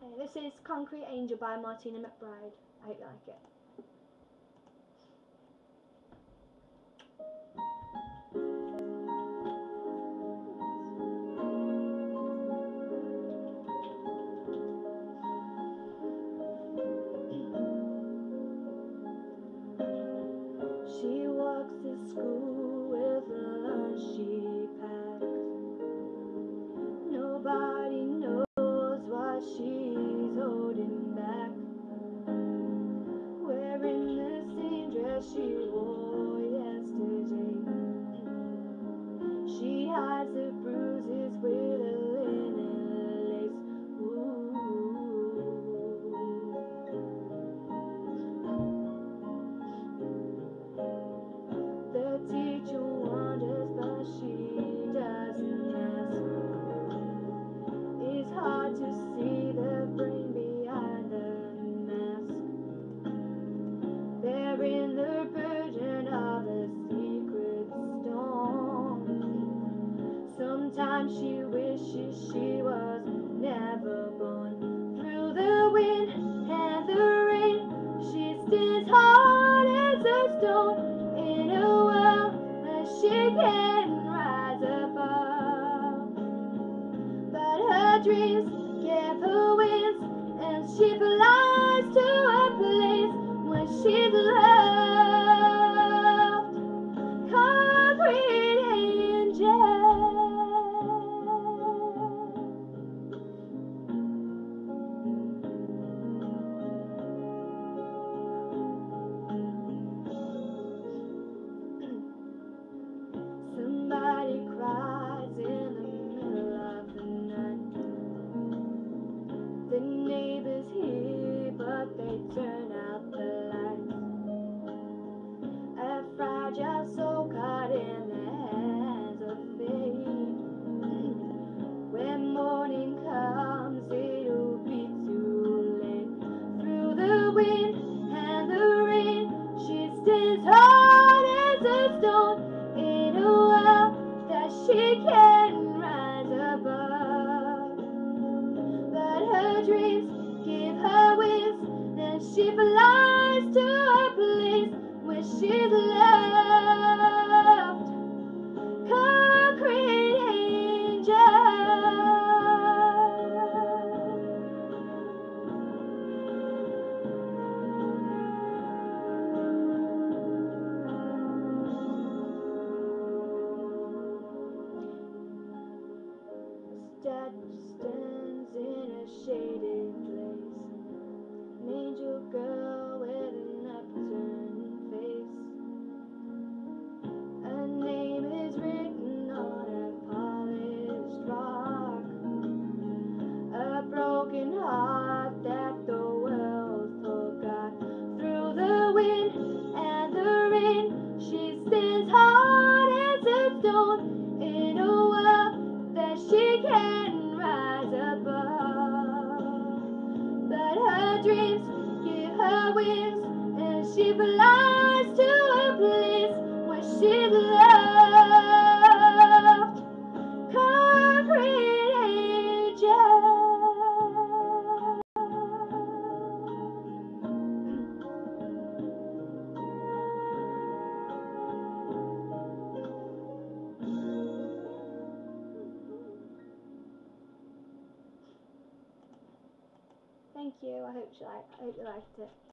This is Concrete Angel by Martina McBride. I hope you like it. She walks to school with the lunch she packs. Nobody knows what she's holding back. Wearing the same dress she wore yesterday. She hides the bruises with a linen lace. Ooh. The teacher wonders, but she doesn't ask. It's hard to see the brain behind the mask. Bearing the burden of a secret storm. Sometimes she wishes she was never born. Through the wind and the rain, she stands hard as a stone. In a world that she can rise above, but her dreams give her wings, and she flies to a place where she's loved. Concrete angel. Somebody cries in the middle of the night. The neighbors hear, but they turn out the lights. A fragile soul caught in the hands of fate. When morning comes, it'll be too late. Through the wind and the rain, she stands hard as a stone. In a world that she can rise above, but her dreams give her wings, and she flies to a place where she's loved. Concrete angel. Statue stands in a shaded place. An angel girl with an upturned face. Her name is written on a polished rock. A broken heart that the world forgot. Through the wind and the rain, she stands hard as a stone. In a world that she can rise above, but her dreams give her wings, and she flies to a place where she's loved. Concrete angel. Thank you. I hope you liked it.